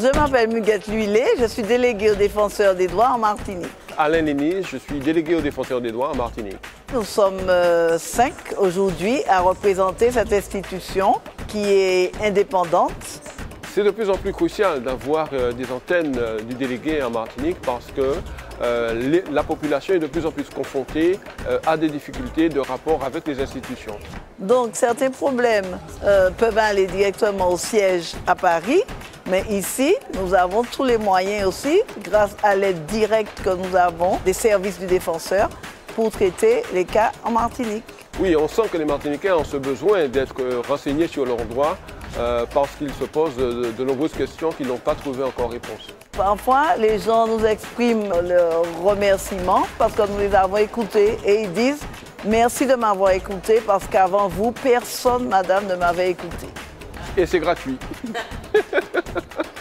Je m'appelle Muguette L'Huilé, je suis déléguée au Défenseur des droits en Martinique. Alain Lénis, je suis délégué au Défenseur des droits en Martinique. Nous sommes 5 aujourd'hui à représenter cette institution qui est indépendante. C'est de plus en plus crucial d'avoir des antennes du délégué en Martinique parce que la population est de plus en plus confrontée à des difficultés de rapport avec les institutions. Donc certains problèmes peuvent aller directement au siège à Paris, mais ici, nous avons tous les moyens aussi, grâce à l'aide directe que nous avons des services du défenseur, pour traiter les cas en Martinique. Oui, on sent que les Martiniquais ont ce besoin d'être renseignés sur leurs droits parce qu'ils se posent de nombreuses questions qui n'ont pas trouvé encore réponse. Parfois, les gens nous expriment leurs remerciements parce que nous les avons écoutés et ils disent « Merci de m'avoir écouté parce qu'avant vous, personne, madame, ne m'avait écouté ». Et c'est gratuit.